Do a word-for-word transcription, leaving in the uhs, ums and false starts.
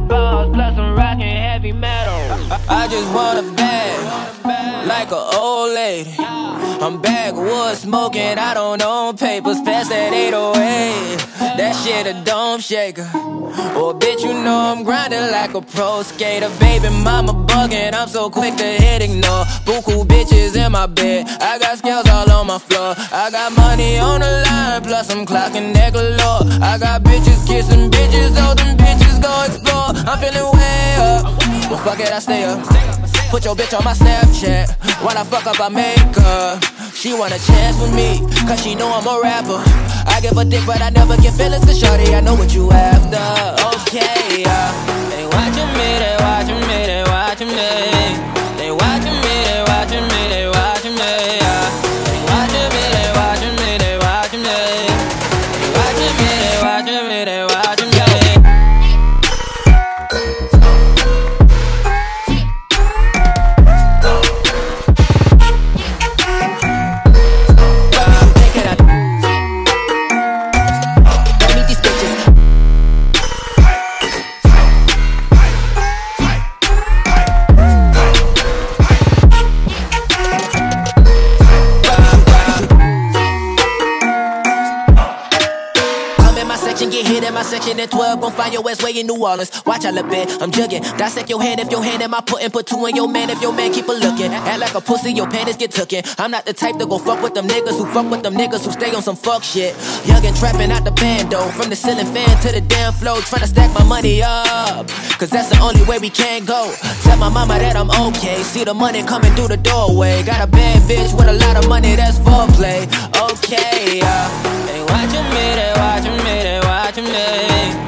balls, plus I'm rockin' heavy metal. I just want a bag, like an old lady. I'm backwood smoking, I don't own papers, pass that eight oh eight. That shit a dome shaker. Oh bitch, you know I'm grinding like a pro skater. Baby mama bugging, I'm so quick to hit ignore. Buku bitches in my bed, I got scales all on my floor. I got money on the line, plus I'm clocking that galore. I got bitches kissing bitches, oh them bitches go explore. I'm feeling way up, well fuck it, I stay up. Put your bitch on my Snapchat, while I fuck up I make her. She want a chance with me, cause she know I'm a rapper. I give a dick but I never get feelings, cause shorty I know what you after. Okay, yeah. They watching me, they watching me, they watching me. They watching me, they watching me, they watching me, yeah. They watching me, they watching me, they watching me. They watching me, they watching me, they watching me. Get hit in my section at twelve, gon' find your ass way in New Orleans. Watch I look bad, I'm jugging. Dissect your hand if your hand in my puttin'. Put two in your man if your man keep a looking. Act like a pussy, your panties get tooken. I'm not the type to go fuck with them niggas who fuck with them niggas who stay on some fuck shit. Young and trapping out the bando, from the ceiling fan to the damn floor, tryna stack my money up, cause that's the only way we can go. Tell my mama that I'm okay, see the money coming through the doorway. Got a bad bitch with a lot of money, that's foreplay. Okay, uh, they watching me, they watching me, they watching me.